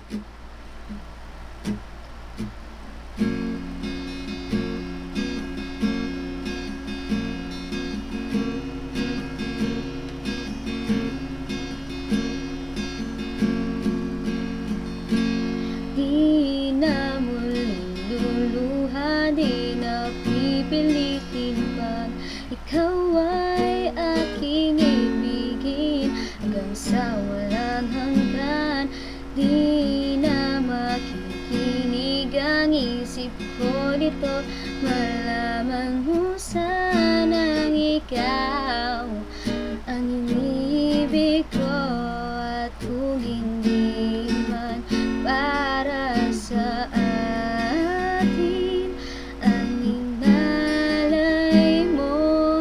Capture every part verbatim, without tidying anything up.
Di na muling luluha, di na pipilitin pag ikaw ay aking ibigin hanggang sa walang hanggan. Di na makikinig ang isip ko nito, malaman mo sanang ikaw ang iniibig ko. At kung hindi man para sa atin ang inalay mong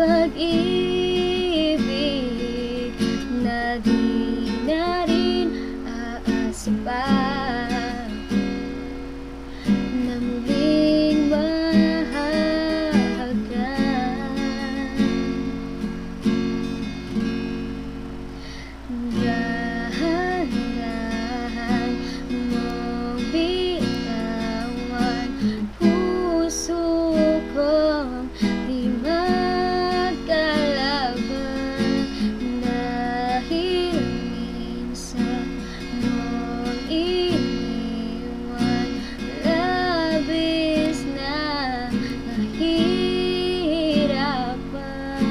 pag-ibig, na di na rin aasa pa na muling mahahagan. Dahan-dahan mong bitawan, puso kong di magkalaban, dahil minsan mong iniwan, labis na nahihirapan.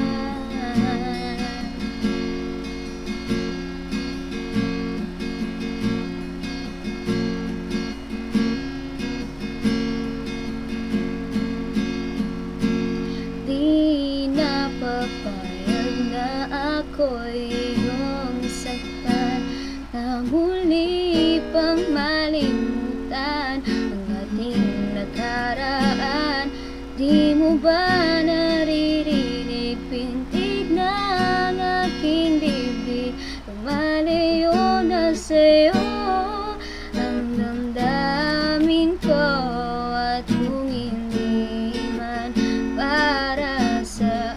Di na papayag na ako'y iyong saktan, na muli pang malimutan ang ating nakaraan. Di mo ba naririnig pintig ng aking bibig? Lumalayo na sa'yo ang damdamin ko. At kung hindi man para sa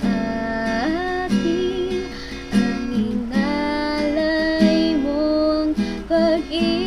atin ang inalay mong pag-ibig,